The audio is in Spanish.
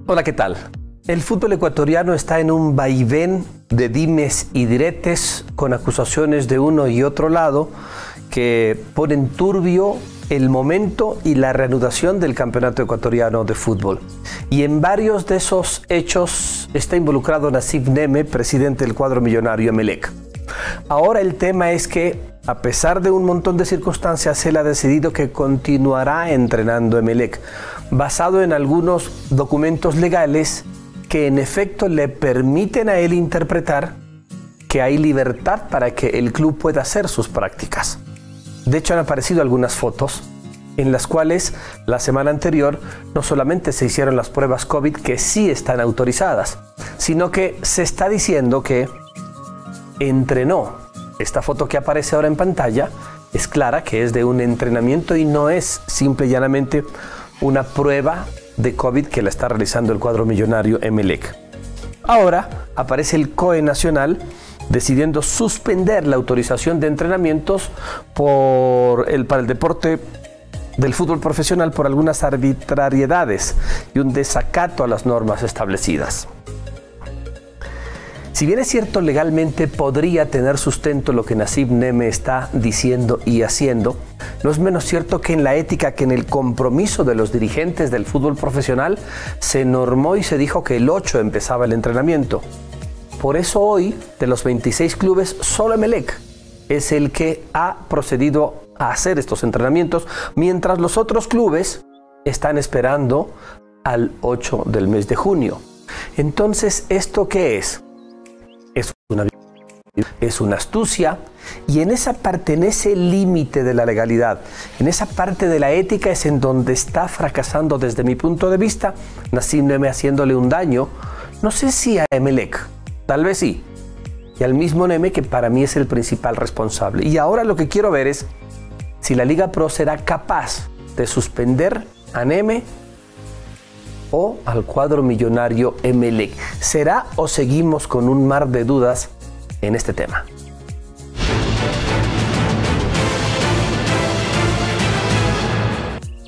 Hola, ¿qué tal? El fútbol ecuatoriano está en un vaivén de dimes y diretes con acusaciones de uno y otro lado que ponen turbio el momento y la reanudación del campeonato ecuatoriano de fútbol. Y en varios de esos hechos está involucrado Nassib Neme, presidente del cuadro millonario Emelec. Ahora el tema es que, a pesar de un montón de circunstancias, él ha decidido que continuará entrenando Emelec, basado en algunos documentos legales que en efecto le permiten a él interpretar que hay libertad para que el club pueda hacer sus prácticas. De hecho, han aparecido algunas fotos en las cuales la semana anterior no solamente se hicieron las pruebas COVID, que sí están autorizadas, sino que se está diciendo que entrenó. Esta foto que aparece ahora en pantalla es clara que es de un entrenamiento y no es simple y llanamente una prueba de COVID que la está realizando el cuadro millonario Emelec. Ahora aparece el COE Nacional decidiendo suspender la autorización de entrenamientos para el deporte del fútbol profesional por algunas arbitrariedades y un desacato a las normas establecidas. Si bien es cierto, legalmente podría tener sustento lo que Nassib Neme está diciendo y haciendo, no es menos cierto que en la ética, que en el compromiso de los dirigentes del fútbol profesional se normó y se dijo que el 8 empezaba el entrenamiento. Por eso hoy, de los 26 clubes, solo Emelec es el que ha procedido a hacer estos entrenamientos, mientras los otros clubes están esperando al 8 del mes de junio. Entonces, ¿esto qué es? Es una astucia, y en esa parte, en ese límite de la legalidad, en esa parte de la ética es en donde está fracasando desde mi punto de vista Nassib Neme, haciéndole un daño, no sé si a Emelec, tal vez sí, y al mismo Neme, que para mí es el principal responsable. Y ahora lo que quiero ver es si la Liga Pro será capaz de suspender a Neme o al cuadro millonario Emelec. ¿Será o seguimos con un mar de dudas en este tema?